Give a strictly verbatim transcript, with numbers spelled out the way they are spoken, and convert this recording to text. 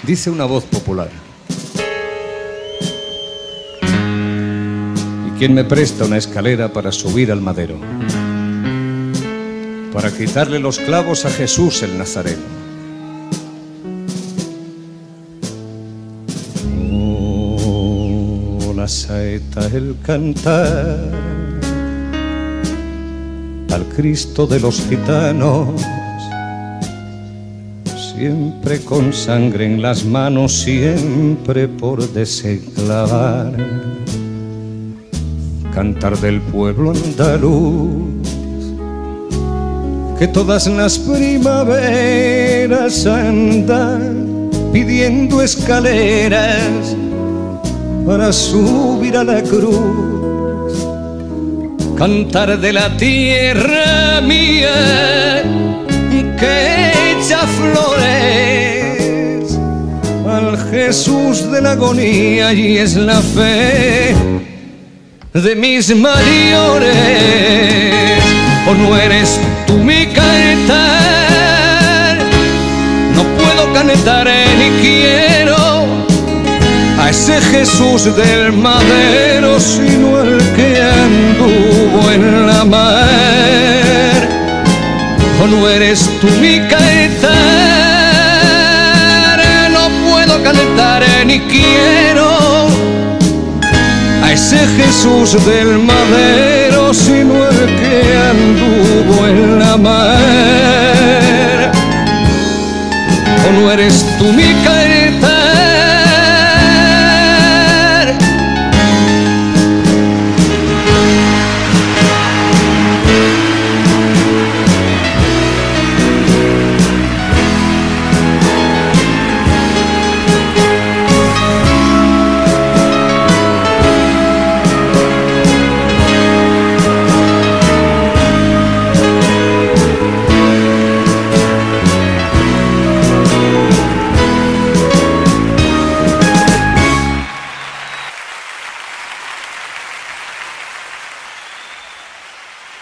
Dice una voz popular: ¿y quién me presta una escalera para subir al madero? Para quitarle los clavos a Jesús el Nazareno. Oh, la saeta, el cantar al Cristo de los gitanos, siempre con sangre en las manos, siempre por desenclavar. Cantar del pueblo andaluz, que todas las primaveras anda pidiendo escaleras para subir a la cruz. Cantar de la tierra mía que echa flores al Jesús de la agonía, y es la fe de mis mayores. ¿O no eres tú mi cantar? No puedo cantar ni quiero a ese Jesús del madero, sino el que anduvo en la mar. ¿O no eres tú mi cantar? No puedo cantar ni quiero a ese Jesús del madero, sino el que anduvo en la mar. ¿O no eres tú mi cantar?